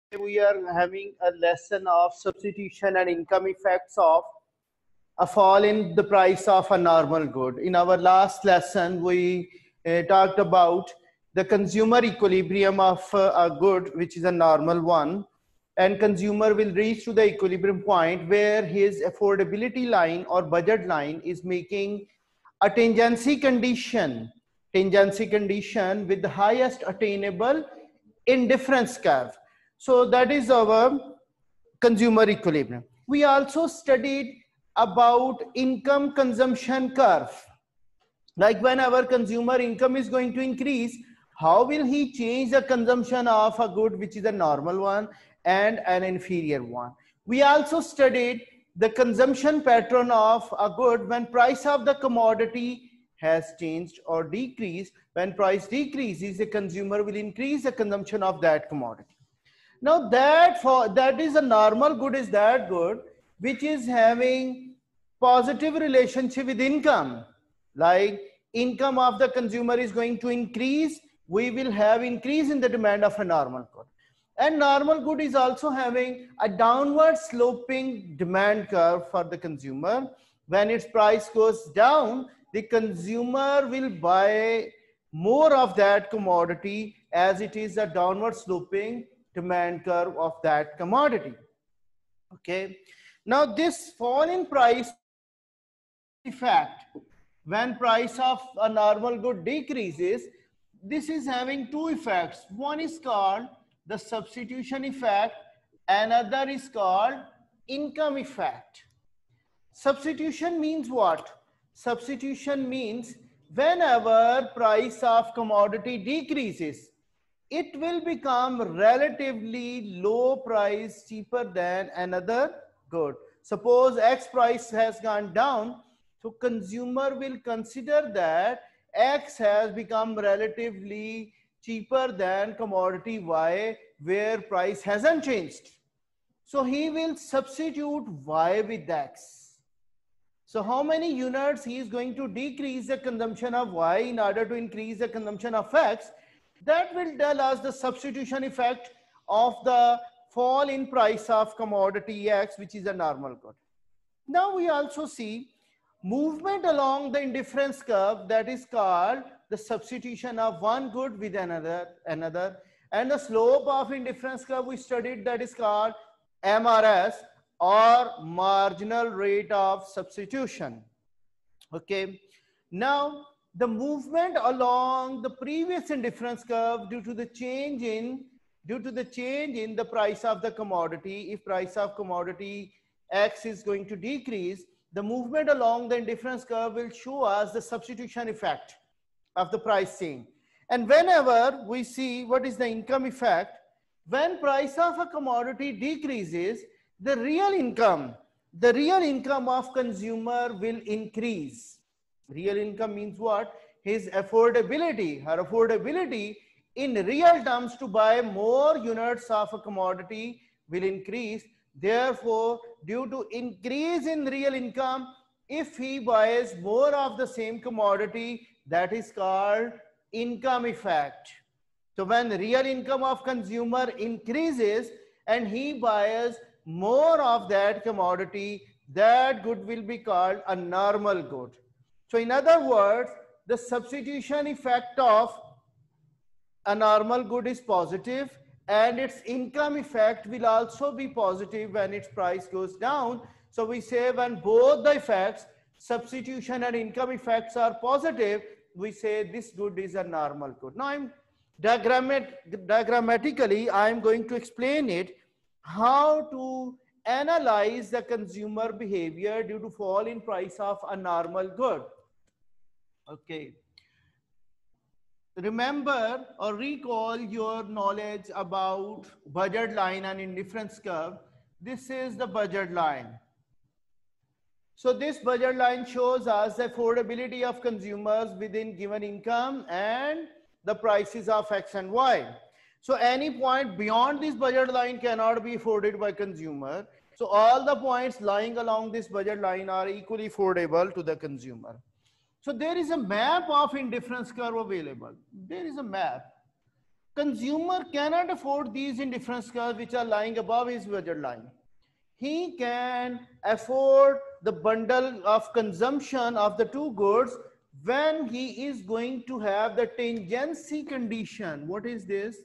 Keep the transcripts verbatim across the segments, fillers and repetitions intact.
We are having a lesson of substitution and income effects of a fall in the price of a normal good. In our last lesson, we uh, talked about the consumer equilibrium of uh, a good, which is a normal one, and consumer will reach to the equilibrium point where his affordability line or budget line is making a tangency condition, tangency condition with the highest attainable indifference curve. So that is our consumer equilibrium. We also studied about income consumption curve. Like when our consumer income is going to increase, how will he change the consumption of a good which is a normal one and an inferior one. We also studied the consumption pattern of a good when price of the commodity has changed or decreased. When price decreases, the consumer will increase the consumption of that commodity. Now that for that is a normal good is that good which is having positive relationship with income. Like income of the consumer is going to increase, we will have increase in the demand of a normal good. And normal good is also having a downward sloping demand curve for the consumer. When its price goes down, the consumer will buy more of that commodity as it is a downward sloping demand curve of that commodity. Okay. Now this fall in price effect, when price of a normal good decreases, this is having two effects. One is called the substitution effect, another is called income effect. Substitution means what? Substitution means whenever price of commodity decreases, it will become relatively low price, cheaper than another good. Suppose X price has gone down, so consumer will consider that X has become relatively cheaper than commodity Y where price hasn't changed. So he will substitute Y with X. So how many units he is going to decrease the consumption of Y in order to increase the consumption of X? That will tell us the substitution effect of the fall in price of commodity X, which is a normal good. Now we also see movement along the indifference curve, that is called the substitution of one good with another, another. And the slope of indifference curve we studied, that is called M R S or marginal rate of substitution. Okay. Now the movement along the previous indifference curve due to the change in due to the change in the price of the commodity, if price of commodity X is going to decrease, the movement along the indifference curve will show us the substitution effect of the price change. And whenever we see what is the income effect, when price of a commodity decreases, the real income, the real income of consumer will increase. Real income means what? His affordability, her affordability in real terms to buy more units of a commodity will increase. Therefore, due to increase in real income, if he buys more of the same commodity, that is called income effect. So when the real income of consumer increases and he buys more of that commodity, that good will be called a normal good. So in other words, the substitution effect of a normal good is positive and its income effect will also be positive when its price goes down. So we say when both the effects, substitution and income effects are positive, we say this good is a normal good. Now I'm diagrammat diagrammatically, I'm going to explain it how to analyze the consumer behavior due to fall in price of a normal good. Okay. Remember or recall your knowledge about budget line and indifference curve. This is the budget line. So this budget line shows us the affordability of consumers within given income and the prices of X and Y. So any point beyond this budget line cannot be afforded by consumer. So all the points lying along this budget line are equally affordable to the consumer. So there is a map of indifference curve available. There is a map. consumer cannot afford these indifference curves which are lying above his budget line. He can afford the bundle of consumption of the two goods when he is going to have the tangency condition. What is this?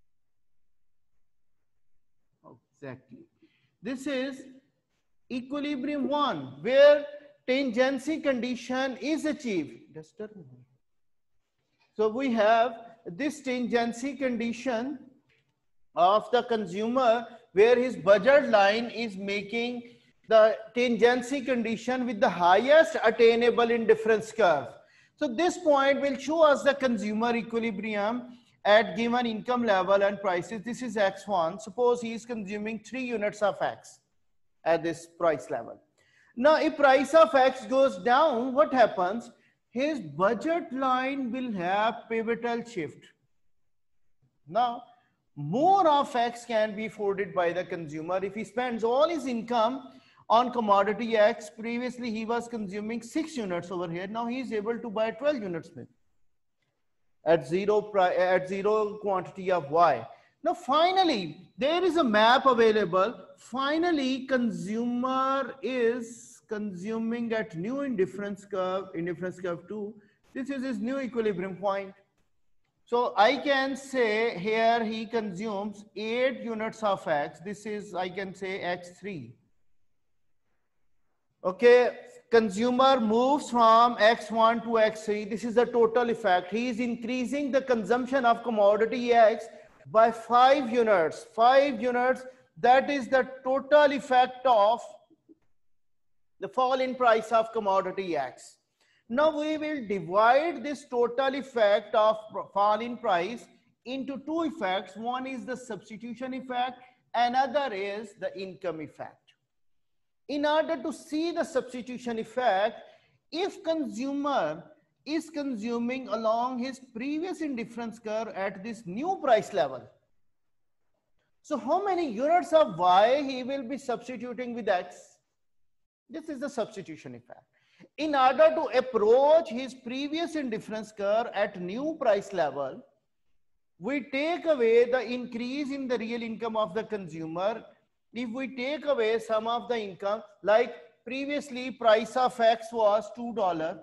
Exactly. This is equilibrium one, where tangency condition is achieved. So we have this tangency condition of the consumer where his budget line is making the tangency condition with the highest attainable indifference curve. So this point will show us the consumer equilibrium at given income level and prices. This is X one. Suppose he is consuming three units of X at this price level. Now, if price of X goes down, what happens? His budget line will have pivotal shift. Now, more of X can be afforded by the consumer if he spends all his income on commodity X. Previously, he was consuming six units over here. Now he is able to buy twelve units with at zero at zero quantity of Y. Now, finally, there is a map available. Finally, consumer is consuming at new indifference curve, indifference curve two. This is his new equilibrium point. So I can say here he consumes eight units of X. This is, I can say, X three. Okay, consumer moves from X one to X three. This is the total effect. He is increasing the consumption of commodity X by five units. Five units, that is the total effect of the fall in price of commodity X. Now we will divide this total effect of fall in price into two effects. One is the substitution effect, another is the income effect. In order to see the substitution effect, if consumer is consuming along his previous indifference curve at this new price level, so how many units of Y he will be substituting with X? This is the substitution effect. In order to approach his previous indifference curve at new price level, we take away the increase in the real income of the consumer. If we take away some of the income, like previously price of X was two dollars,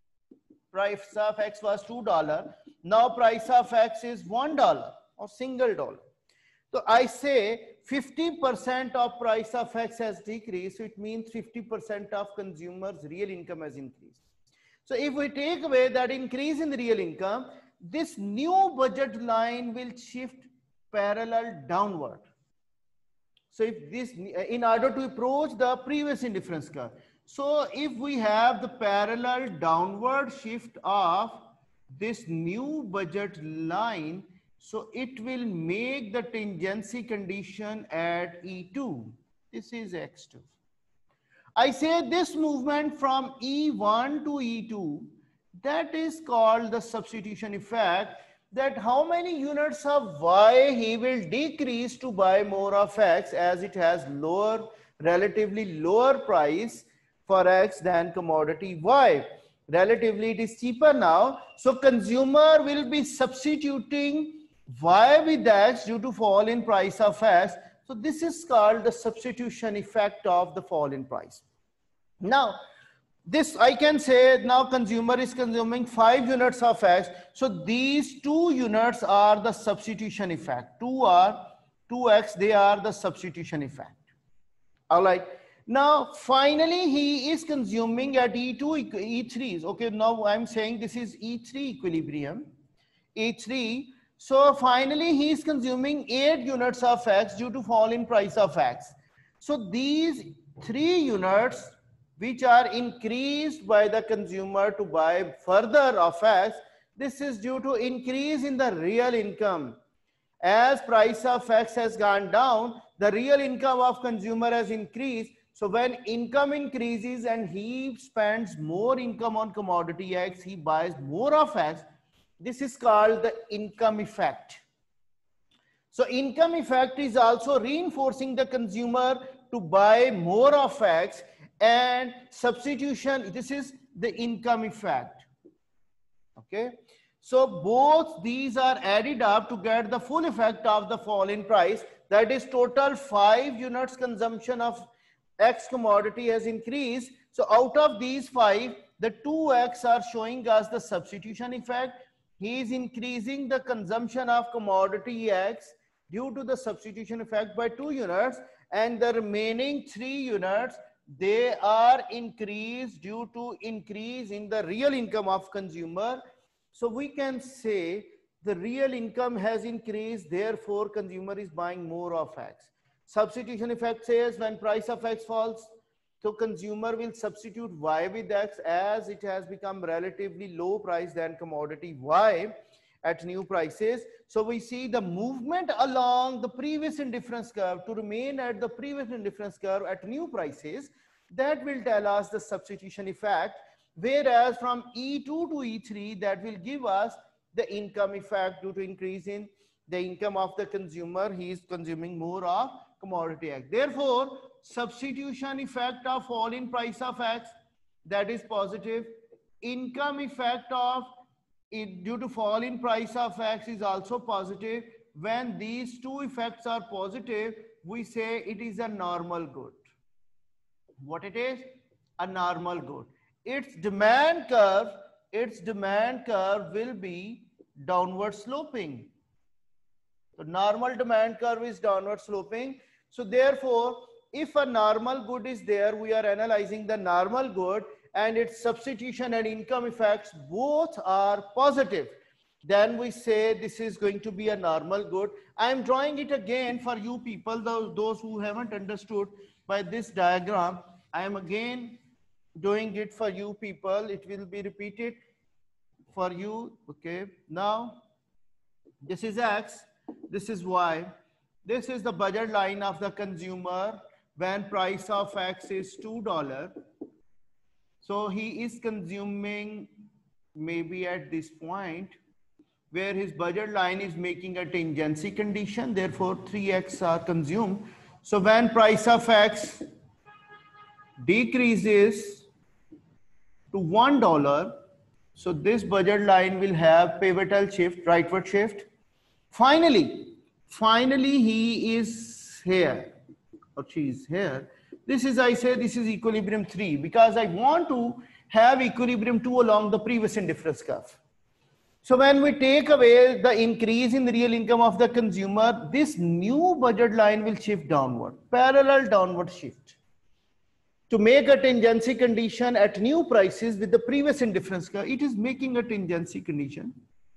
price of X was two dollars, now price of X is one dollar or single dollar. So I say fifty percent of price of X has decreased, so it means fifty percent of consumers' real income has increased. So if we take away that increase in the real income, this new budget line will shift parallel downward. So if this, in order to approach the previous indifference curve. So if we have the parallel downward shift of this new budget line, so it will make the tangency condition at E two. This is X two. I say this movement from E one to E two, that is called the substitution effect, that how many units of Y he will decrease to buy more of X as it has lower, relatively lower price for X than commodity Y. Relatively it is cheaper now. So consumer will be substituting Y with X due to fall in price of X. So this is called the substitution effect of the fall in price. Now, this I can say now consumer is consuming five units of X. So these two units are the substitution effect. Two are two X, they are the substitution effect. All right. Now, finally, he is consuming at E two, E three. Okay, now I'm saying this is E three equilibrium. E three. So finally, he is consuming eight units of X due to fall in price of X. So these three units, which are increased by the consumer to buy further of X, this is due to increase in the real income. As price of X has gone down, the real income of consumer has increased. So when income increases and he spends more income on commodity X, he buys more of X. This is called the income effect. So income effect is also reinforcing the consumer to buy more of X, and substitution, this is the income effect. Okay. So both these are added up to get the full effect of the fall in price. That is total five units consumption of X commodity has increased. So out of these five, the two X are showing us the substitution effect. He is increasing the consumption of commodity X due to the substitution effect by two units, and the remaining three units, they are increased due to increase in the real income of consumer. So we can say the real income has increased, therefore consumer is buying more of X. Substitution effect says when price of X falls, so consumer will substitute Y with X as it has become relatively low price than commodity Y at new prices. So we see the movement along the previous indifference curve to remain at the previous indifference curve at new prices. That will tell us the substitution effect. Whereas from E two to E three, that will give us the income effect due to increase in the income of the consumer. He is consuming more of commodity X. Therefore, substitution effect of fall in price of X, that is positive. Income effect of it due to fall in price of X is also positive. When these two effects are positive, we say it is a normal good. What it is? A normal good. Its demand curve, its demand curve will be downward sloping. The normal demand curve is downward sloping. So therefore, if a normal good is there, we are analyzing the normal good and its substitution and income effects both are positive. Then we say this is going to be a normal good. I am drawing it again for you people, those, those who haven't understood by this diagram. I am again doing it for you people. It will be repeated for you. Okay. Now, this is X, this is Y. This is the budget line of the consumer when price of X is two dollars. So he is consuming maybe at this point where his budget line is making a tangency condition. Therefore, three X are consumed. So when price of X decreases to one dollar, so this budget line will have pivotal shift, rightward shift. Finally, finally he is here, or she is here. This is, I say, this is equilibrium three because I want to have equilibrium two along the previous indifference curve. So when we take away the increase in the real income of the consumer, this new budget line will shift downward, parallel downward shift, to make a tangency condition at new prices with the previous indifference curve. It is making a tangency condition.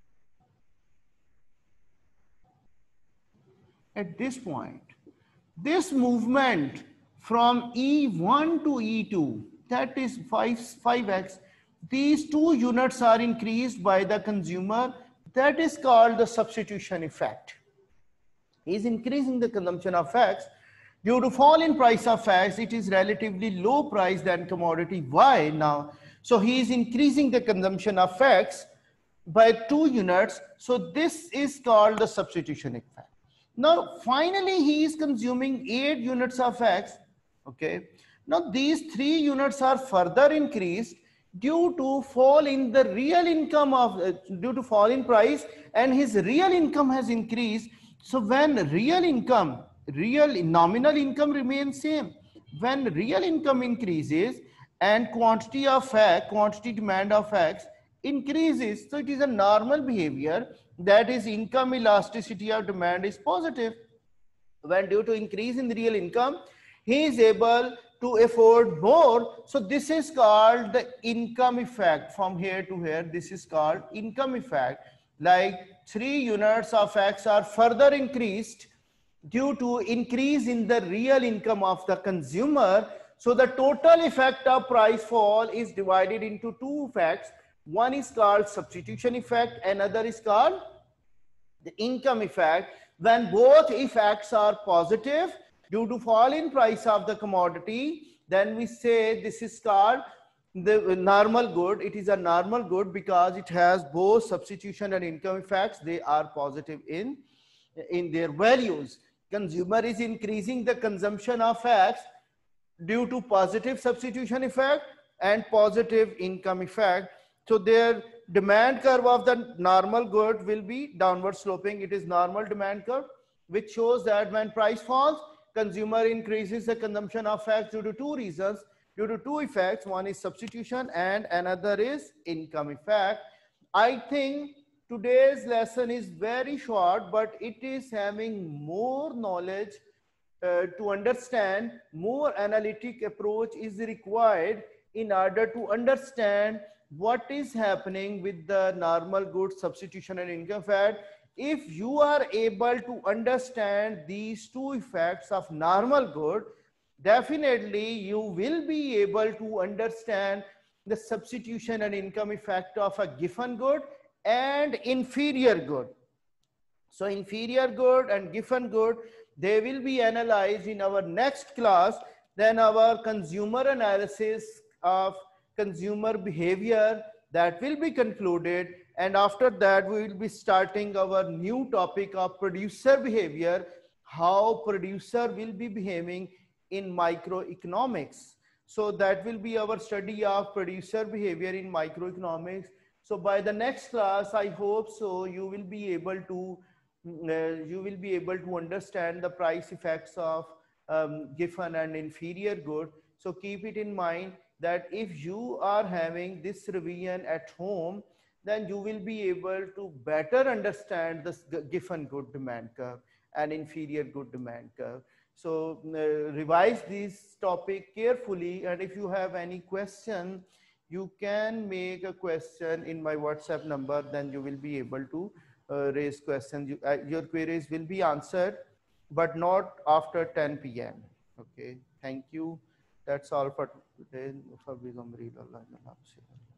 At this point, this movement from E one to E two, that is five X, these two units are increased by the consumer. That is called the substitution effect. He is increasing the consumption of X. Due to fall in price of X, it is relatively low price than commodity Y now. So he is increasing the consumption of X by two units. So this is called the substitution effect. Now, finally, he is consuming eight units of X. Okay. Now, these three units are further increased due to fall in the real income of, uh, due to fall in price, and his real income has increased. So when real income, real nominal income remains same, when real income increases and quantity of X, quantity demand of X increases, so it is a normal behavior, that is income elasticity of demand is positive. When due to increase in the real income, he is able to afford more. So this is called the income effect. From here to here, this is called income effect. Like three units of X are further increased due to increase in the real income of the consumer. So the total effect of price fall is divided into two effects. One is called substitution effect, another is called the income effect. When both effects are positive due to fall in price of the commodity, then we say this is called the normal good. It is a normal good because it has both substitution and income effects. They are positive in, in their values. Consumer is increasing the consumption of X due to positive substitution effect and positive income effect. So their demand curve of the normal good will be downward sloping. It is normal demand curve, which shows that when price falls, consumer increases the consumption of facts due to two reasons, due to two effects. One is substitution and another is income effect. I think today's lesson is very short, but it is having more knowledge uh, to understand. More analytic approach is required in order to understand what is happening with the normal good, substitution and income effect. If you are able to understand these two effects of normal good, definitely you will be able to understand the substitution and income effect of a given good and inferior good. So inferior good and given good, they will be analyzed in our next class. Then our consumer analysis of consumer behavior, that will be concluded. And after that, we will be starting our new topic of producer behavior, how producer will be behaving in microeconomics. So that will be our study of producer behavior in microeconomics. So by the next class, I hope so, you will be able to uh, you will be able to understand the price effects of um, given and inferior good. So keep it in mind that if you are having this revision at home, then you will be able to better understand this given good demand curve and inferior good demand curve. So uh, revise this topic carefully, and if you have any question, you can make a question in my WhatsApp number, then you will be able to uh, raise questions. You, uh, your queries will be answered, but not after ten P M Okay, thank you. That's all for today.